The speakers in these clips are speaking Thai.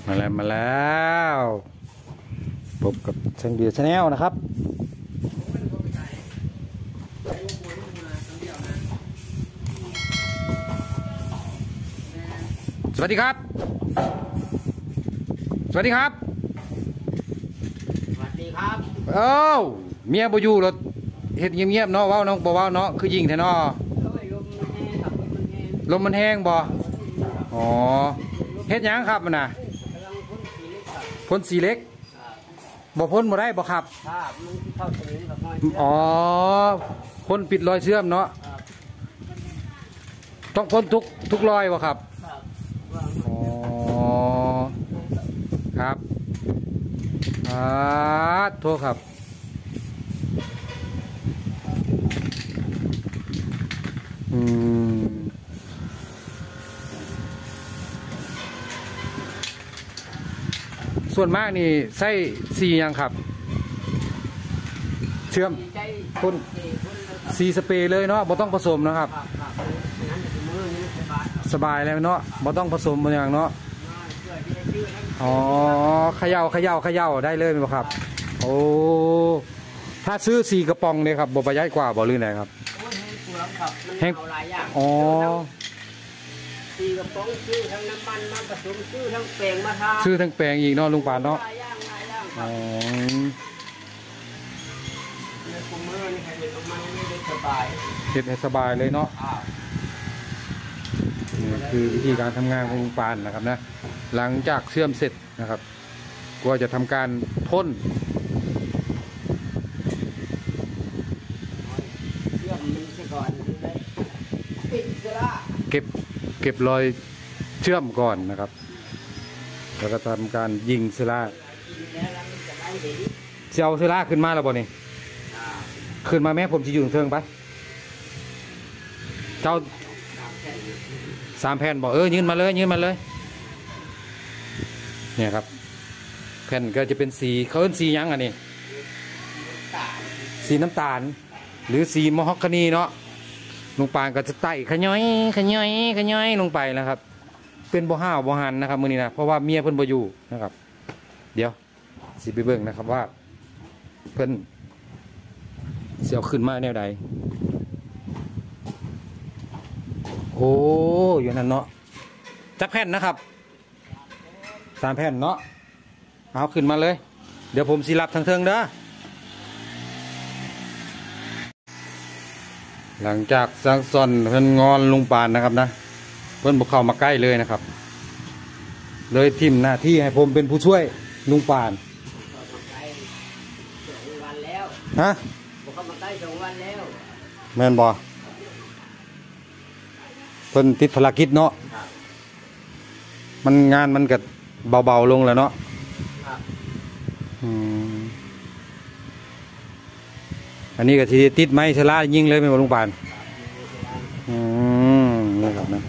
มาแล้วพบกับช่างเดียวชาแนลนะครับสวัสดีครับสวัสดีครับสวัสดีครับเอ้าเมียบ่อยู่รถเฮ็ดเงียบๆเนาะว้าวน้องบ่ว้าวเนาะคือยิงแท้เนาะลมมันแห้งบ่อ๋อเฮ็ดหยังครับมันน่ะพ่นสีเล็กบ่พ่นบ่ได้บ่ครับอ๋อพ่นปิดรอยเชื่อมเนาะต้องพ่นทุกรอยบ่ครับอ๋อครับโทษครับส่วนมากนี่ใส่สียังครับเชื่อมพ่นสีสเปรย์เลยเนาะบ่ต้องผสมนะครับสบายเลยเนาะบ่ต้องผสมอย่างเนาะอ๋อเขย่าได้เลยไหมครับโอ้ถ้าซื้อ4 กระป๋องเนี่ยครับบ่ประหยัดกว่าบ่หรือไงครับแห้งอ๋อ 4 กระป๋องซื้อทั้งน้ำมันมาผสมซื้อทั้งแป้งมาทาซื้อทั้งแป้งอีกเนาะลุงปานเนาะอ๋อในคุมเมอร์นี่ใครเป็นของมันไม่ได้สบายเฮ็ดให้สบายเลยเนาะนี่คือวิธีการทำงานของลุงปานนะครับนะหลังจากเชื่อมเสร็จนะครับก็จะทำการพ่นเก็บรอยเชื่อมก่อนนะครับแล้วก็ทำการยิงเซล่าจะเอาเซล่าขึ้นมาแล้วบ่นี่ขึ้นมาแม่ผมจะอยู่เทิงไปเจ้า3 แผ่นบอกยืนมาเลยเนี่ยครับแผ่นก็จะเป็นสีเขาเป็นสียังอันนี้สีน้ำตาลหรือสีมอฮอกกานีเนาะลุงปานก็จะไต่ขย้อยลงไปนะครับเป็นบ่ห้าวบ่หันนะครับมื้อนี้นะเพราะว่าเมียเพิ่นบ่อยู่นะครับ เดี๋ยวสิไปเบิ่งนะครับว่าเพิ่นสิเอาขึ้นมาแนวใดโอ้อยู่นั่นเนาะจักแผ่นนะครับ3 แผ่นเนาะเอาขึ้นมาเลยเดี๋ยวผมสิรับทางเทิงเด้อหลังจากสังสอนเพิ่นงอนลุงปานนะครับนะเพิ่นบุกเข้ามาใกล้เลยนะครับเลยทิมหน้าที่ให้ผมเป็นผู้ช่วยลุงปานฮะบุกเข้ามาใกล้2 วันแล้วแม่นบ่เพิ่นติดภารกิจเนาะมันงานมันก็เบาๆลงแล้วเนาะอันนี้ก็ทีติดไม้ชะล่ายิงเลยไม่มาลุงปานนี่ครับนะ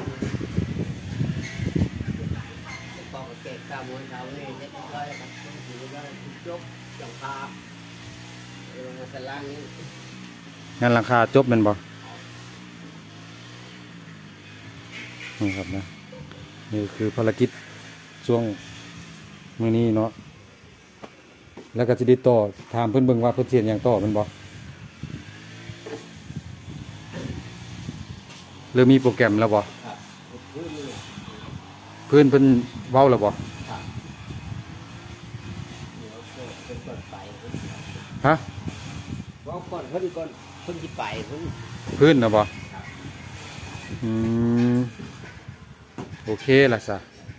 งานหลังคาจบเป็นบ่นี่ครับนะนี่คือภารกิจช่วงมื้อนี้เนาะแล้วก็จะได้ต่อถามเพิ่นเบิ่งว่าเพิ่นเสียนอย่างต่อมันบ่เริ่มมีโปรแกรมแล้วบ่เพิ่นเว้าแล้วบ่ฮะเว้าก่อนเพิ่นสิไปเพิ่นน่ะบ่โอเคล่ะซะ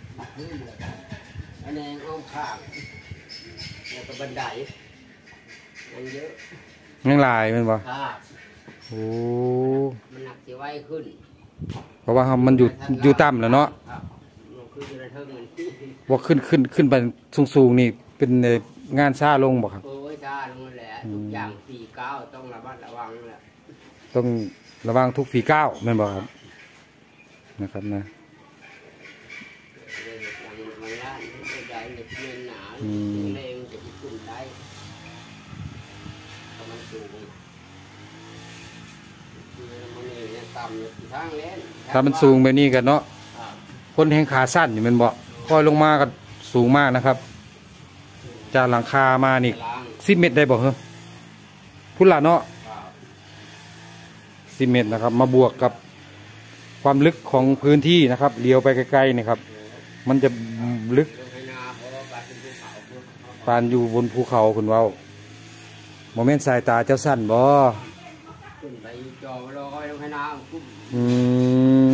อันนี้อ้อมข้างแล้วก็บันไดยังเยอะยังหลายแม่นบ่โอ้มันหนักสิไว้ขึ้นเพราะว่ามันอยู่ต่ำแล้วเนาะว่าขึ้นไปสูงนี่เป็นงานช้าลงบ่ครับโอ้ยช้าลงแหละทุกอย่างฝีก้าวต้องระมัดระวังแหละต้องระวังทุกฝีก้าวแม่นบ่ครับนะครับนะถ้ามันสูงแบบนี้กันเนาะคนแห่งขาสั้นอยู่มันบ่ค่อยลงมากันสูงมากนะครับจากหลังคามานี่ล้าง 10 เมตรได้บ่เหรอพุ่นละเนาะครับ 10 เมตรนะครับมาบวกกับความลึกของพื้นที่นะครับเลี้ยวไปไกลๆนี่ครับมันจะลึกลงให้นาเพราะว่าการเป็นภูเขาปานอยู่บนภูเขาคุณเว้าโมเมนต์สายตาเจ้าสั้นบ่ขึ้นไปจอรอลงให้นากุ้มอืม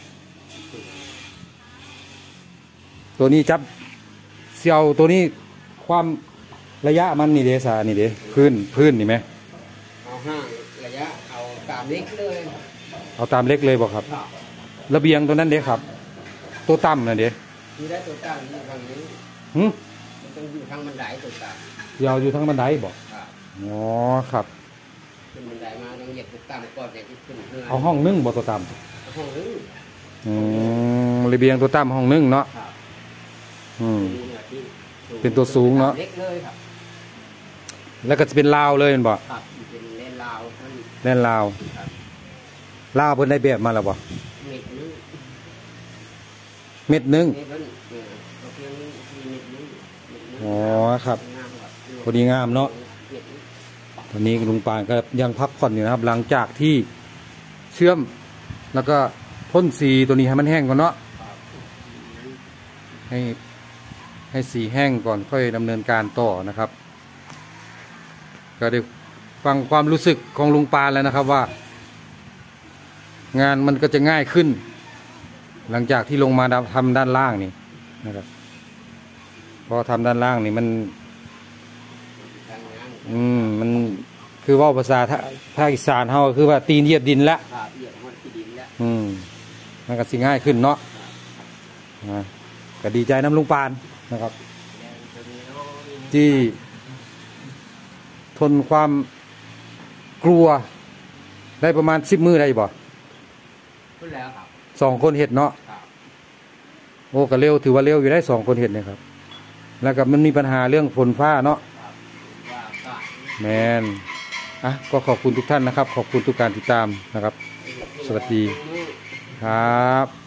ตัวนี้จับเสียวตัวนี้ความระยะมันนี่เด้สานี่เด้พื้นนี่ไหมเอาห้างระยะเอาตามเล็กเลยเอาตามเล็กเลยบ่ครับครับระเบียงตัวนั้นเด้ครับ ตัวต่ำน่ะเด้ที่ได้ตัวตั้งอยู่ทางนี้หึมันต้องอยู่ทางบันไดตัวตั้งยาวอยู่ทั้งบันไดบ่ครับอ๋อครับขึ้นบันไดมาต้องเหยียบตัวตั้งก่อนอย่างที่ขึ้นเพื่อนเอาห้องนึ่งบ่ตัวต่ห้องนึงำระเบียงตัวต่ำห้องนึ่งเนาะครับอืมมีหน้าที่สูงเป็นตัวสูงเนอะเล็กเลยครับแล้วก็จะเป็นลาวเลยแม่นบ่ครับเป็นเลนลาวมันแน่นลาวครับลาวเพิ่นได้แบบมาแล้วบ่เม็ดนึงเม็ดหนึงเม็ดนึงเราเพียงมีเม็ดนึงเม็ดนึงอ๋อครับงามครับพอดีงามเนาะเม็ดนึงตอนนี้ลุงปานก็ยังพักผ่อนอยู่นะครับ หลังจากที่เชื่อมแล้วก็พ่นสีตัวนี้ให้มันแห้งก่อนเนาะครับให้สีแห้งก่อนค่อยดำเนินการต่อนะครับ ก็ได้ฟังความรู้สึกของลุงปานแล้วนะครับว่า งานมันก็จะง่ายขึ้น หลังจากที่ลงมาทำด้านล่างนี่นะครับพอทำด้านล่างนี่มันทางงานมันคือว่าภาษาภาคอีสานเฮาก็คือว่าตีนเหยียบดินละครับเหยียบหมดที่ดินแล้วมันก็สิง่ายขึ้นเนาะก็ดีใจน้ำลุงปานนะครับแล้วตัวนี้เนาะที่ทนความกลัวได้ประมาณ10 มื้อได้บ่ขึ้นแล้วครับ 2 คนเห็ดเนาะครับโอ้ก็เร็วถือว่าเร็วอยู่ได้2 คนเห็ดเนี่ยครับ แล้วก็มันมีปัญหาเรื่องฝนฟ้าเนาะครับว่าก็แมนก็ขอบคุณทุกท่านนะครับ ขอบคุณทุกการติดตามนะครับ สวัสดีครับ